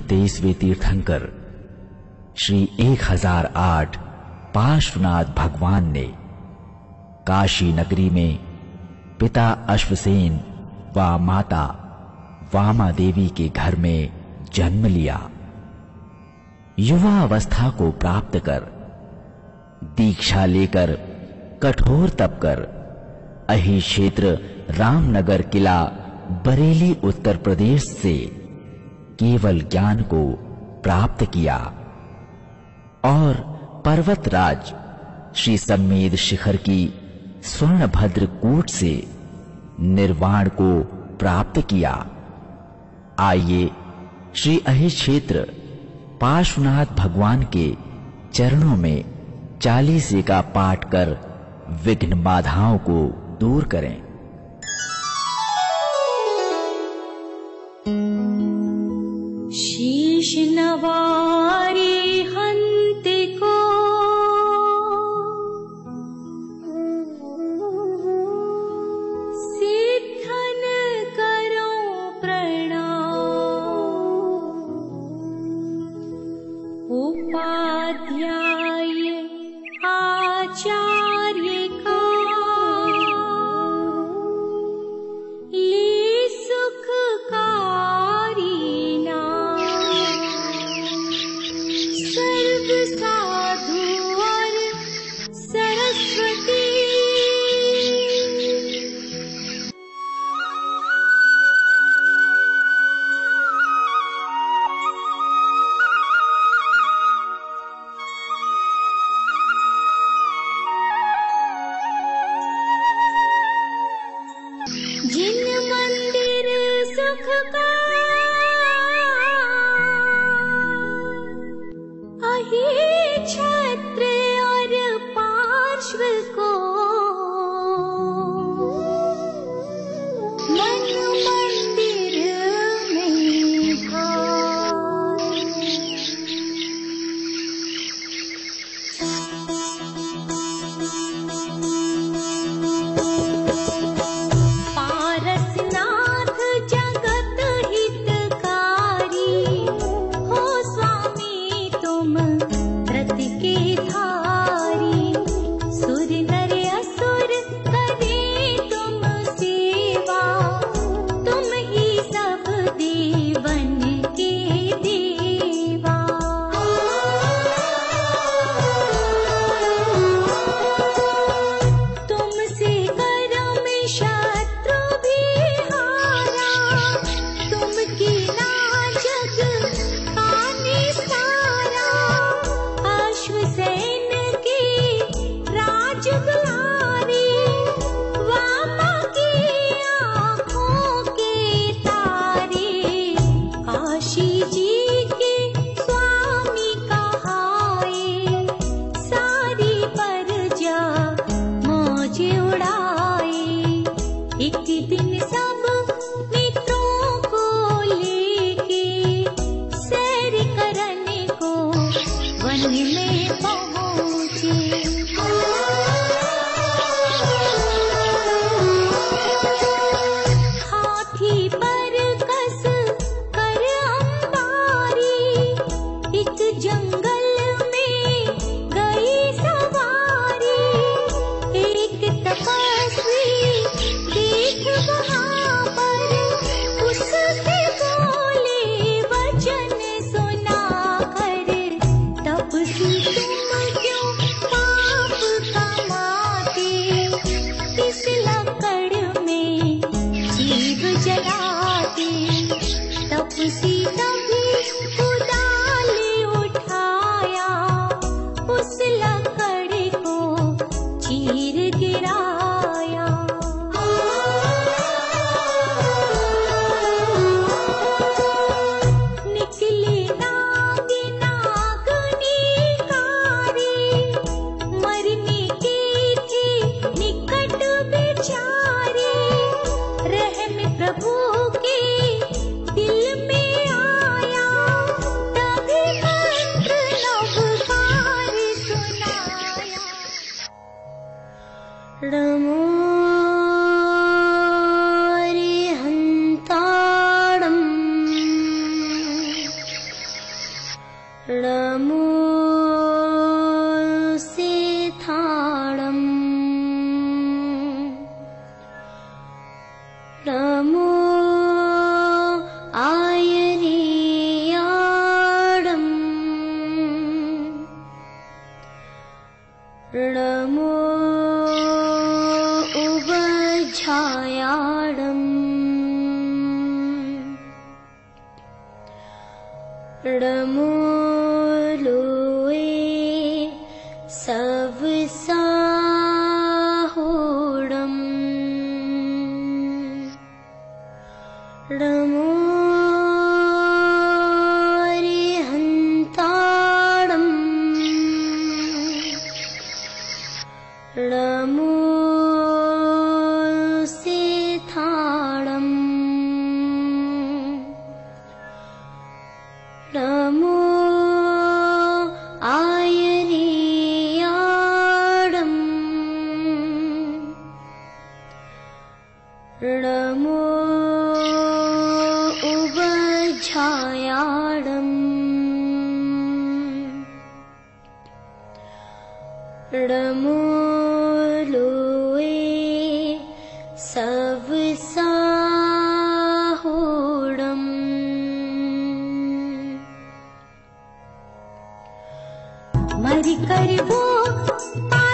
23वें तीर्थंकर श्री 1008 पार्श्वनाथ भगवान ने काशी नगरी में पिता अश्वसेन व माता वामा देवी के घर में जन्म लिया। युवा अवस्था को प्राप्त कर दीक्षा लेकर कठोर तप कर अही क्षेत्र रामनगर किला बरेली उत्तर प्रदेश से केवल ज्ञान को प्राप्त किया और पर्वतराज श्री सम्मेद शिखर की स्वर्णभद्र कूट से निर्वाण को प्राप्त किया। आइए श्री अहि क्षेत्र पार्श्वनाथ भगवान के चरणों में चालीसे का पाठ कर विघ्न बाधाओं को दूर करें। शीश नवारी हंत को सिद्धन करो प्रणाम। उपाध्याय आचार्य का ले सुखकारी सर्व साधु और सरस्वती। जिन मंदिर सुख का अहि छत्र और पार्श्व को मन मंदिर में भाए। पारसनाथ जगत हितकारी हो स्वामी तुम व्रत के धारी। सुर नर असुर करे तुम सेवा, तुम ही सब देवन के देवा। तुमसे करम शत्रु भी हारा, तुम कीना जग का निस्तारा। अश्वसेन की राज दुलारी, वामा की आँखों के तारे। काशी जी के स्वामी कहाए, सारी प्रजा मौज उड़ाए। एक दिन सब मित्रों को लेके सैर करने को वन में पहुँचे। हाथी पर कस कर अंबारी, एक जंगल में गई सवारी। एक तपस्वी देख वहाँ पर, उससे बोले वचन सुना कर। तपस्वी तुम क्यों पाप कमाते, इस लकड़ में जीव जलाते। तपस्वी तभी उदाल उठाया, उस लकड़ को चीर गिराया। निकले नाग नागनिकारी, मरने के थे निकट बेचारे। रहम प्रभु के दिल में आया, तभी मंत्र नवकार सुनाया। नमो अरिहंताणम् नमो उवझायाडं नमो लोए सवसाहोडं नमो रिहन्ताडं नमो सेथाडं नमो आयरियाडं नमो उवझायाडं नमो लोए सवसाहोडं मरि करबो